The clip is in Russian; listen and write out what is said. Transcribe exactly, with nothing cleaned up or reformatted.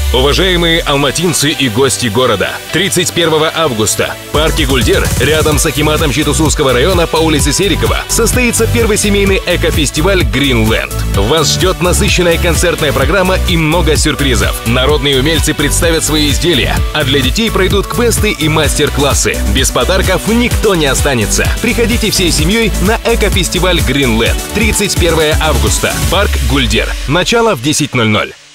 Уважаемые алматинцы и гости города, тридцать первого августа в парке Гульдер, рядом с Акиматом Читусузского района по улице Серикова, состоится первый семейный эко-фестиваль Greenland. Вас ждет насыщенная концертная программа и много сюрпризов. Народные умельцы представят свои изделия, а для детей пройдут квесты и мастер-классы. Без подарков никто не останется. Приходите всей семьей на эко-фестиваль Greenland. тридцать первого августа. Парк Гульдер. Начало в десять ноль ноль.